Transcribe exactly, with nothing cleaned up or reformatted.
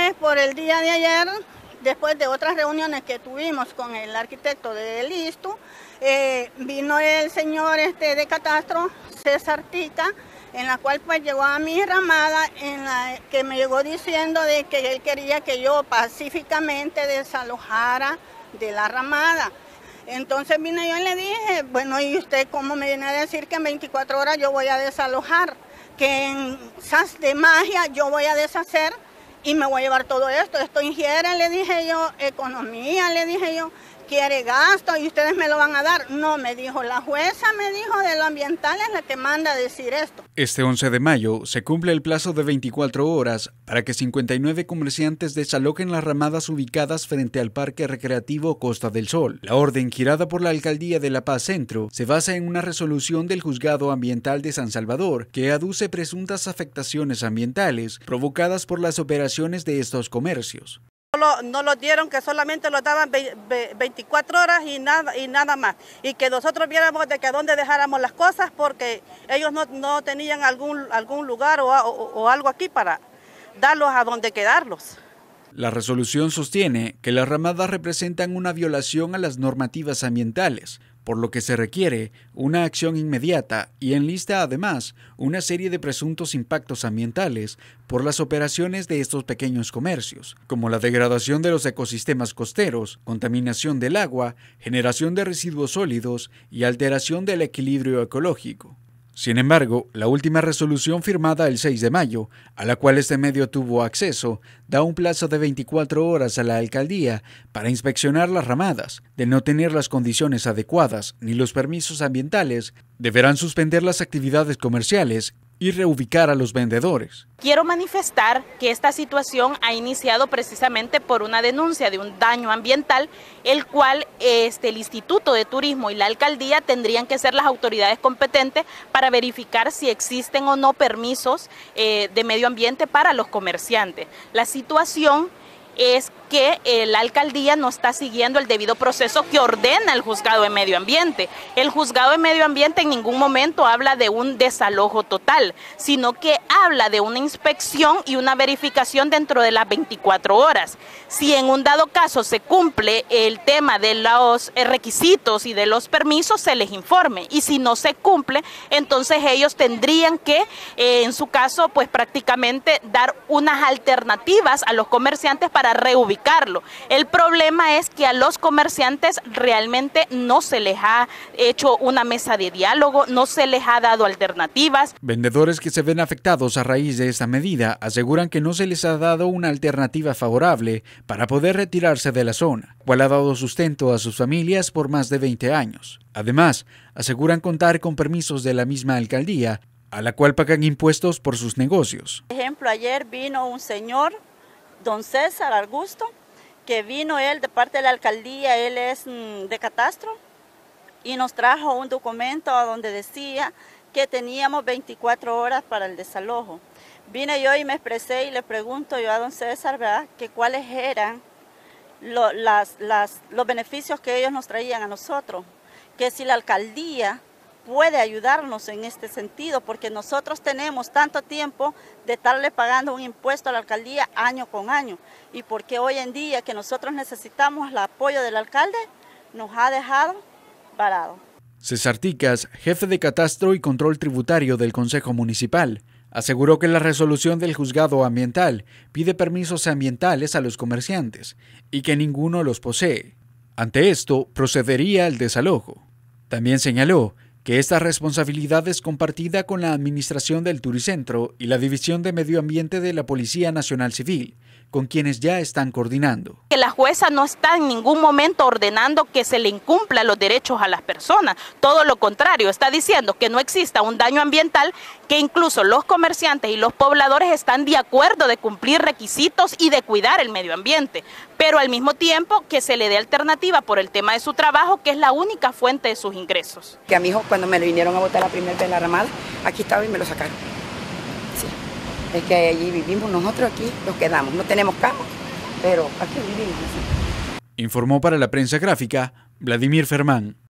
Entonces, por el día de ayer, después de otras reuniones que tuvimos con el arquitecto de Listo, eh, vino el señor este de catastro, César Tica, en la cual pues llegó a mi ramada, en la que me llegó diciendo de que él quería que yo pacíficamente desalojara de la ramada. Entonces vine yo y le dije, bueno, ¿y usted cómo me viene a decir que en veinticuatro horas yo voy a desalojar? Que en sas de magia yo voy a deshacer y me voy a llevar todo esto. Esto ingiere, le dije yo, economía, le dije yo, quiere gasto y ustedes me lo van a dar. No, me dijo, la jueza me dijo de lo ambiental es la que manda a decir esto. Este once de mayo se cumple el plazo de veinticuatro horas para que cincuenta y nueve comerciantes desalojen las ramadas ubicadas frente al Parque Recreativo Costa del Sol. La orden girada por la Alcaldía de La Paz Centro se basa en una resolución del Juzgado Ambiental de San Salvador que aduce presuntas afectaciones ambientales provocadas por las operaciones de estos comercios. No, no los dieron, que solamente los daban veinticuatro horas y nada, y nada más. Y que nosotros viéramos de que a dónde dejáramos las cosas porque ellos no, no tenían algún, algún lugar o, o, o algo aquí para darlos a donde quedarlos. La resolución sostiene que las ramadas representan una violación a las normativas ambientales, por lo que se requiere una acción inmediata y enlista además una serie de presuntos impactos ambientales por las operaciones de estos pequeños comercios, como la degradación de los ecosistemas costeros, contaminación del agua, generación de residuos sólidos y alteración del equilibrio ecológico. Sin embargo, la última resolución firmada el seis de mayo, a la cual este medio tuvo acceso, da un plazo de veinticuatro horas a la alcaldía para inspeccionar las ramadas. De no tener las condiciones adecuadas ni los permisos ambientales, deberán suspender las actividades comerciales y reubicar a los vendedores. Quiero manifestar que esta situación ha iniciado precisamente por una denuncia de un daño ambiental, el cual este, el Instituto de Turismo y la Alcaldía tendrían que ser las autoridades competentes para verificar si existen o no permisos eh, de medio ambiente para los comerciantes. La situación es que eh, la alcaldía no está siguiendo el debido proceso que ordena el Juzgado de Medio Ambiente. El Juzgado de Medio Ambiente en ningún momento habla de un desalojo total, sino que habla de una inspección y una verificación dentro de las veinticuatro horas. Si en un dado caso se cumple el tema de los requisitos y de los permisos, se les informe. Y si no se cumple, entonces ellos tendrían que, eh, en su caso, pues prácticamente dar unas alternativas a los comerciantes para reubicar. El problema es que a los comerciantes realmente no se les ha hecho una mesa de diálogo, no se les ha dado alternativas. Vendedores que se ven afectados a raíz de esta medida aseguran que no se les ha dado una alternativa favorable para poder retirarse de la zona, cual ha dado sustento a sus familias por más de veinte años. Además, aseguran contar con permisos de la misma alcaldía, a la cual pagan impuestos por sus negocios. Por ejemplo, ayer vino un señor, don César Augusto, que vino él de parte de la alcaldía, él es de catastro, y nos trajo un documento donde decía que teníamos veinticuatro horas para el desalojo. Vine yo y me expresé y le pregunto yo a don César, ¿verdad?, que cuáles eran lo, las, las, los beneficios que ellos nos traían a nosotros, que si la alcaldía puede ayudarnos en este sentido, porque nosotros tenemos tanto tiempo de estarle pagando un impuesto a la alcaldía año con año, y porque hoy en día que nosotros necesitamos el apoyo del alcalde, nos ha dejado varado. César Ticas, jefe de catastro y control tributario del Consejo Municipal, aseguró que la resolución del Juzgado Ambiental pide permisos ambientales a los comerciantes y que ninguno los posee. Ante esto, procedería al desalojo. También señaló que esta responsabilidad es compartida con la Administración del Turicentro y la División de Medio Ambiente de la Policía Nacional Civil, con quienes ya están coordinando. Que la jueza no está en ningún momento ordenando que se le incumpla los derechos a las personas, todo lo contrario, está diciendo que no exista un daño ambiental, que incluso los comerciantes y los pobladores están de acuerdo de cumplir requisitos y de cuidar el medio ambiente, pero al mismo tiempo que se le dé alternativa por el tema de su trabajo, que es la única fuente de sus ingresos. Que a mi hijo cuando me lo vinieron a botar la primera vez la ramada, aquí estaba y me lo sacaron. Sí. Es que allí vivimos nosotros, aquí nos quedamos, no tenemos cama, pero aquí vivimos. Informó para la prensa gráfica Vladimir Fermán.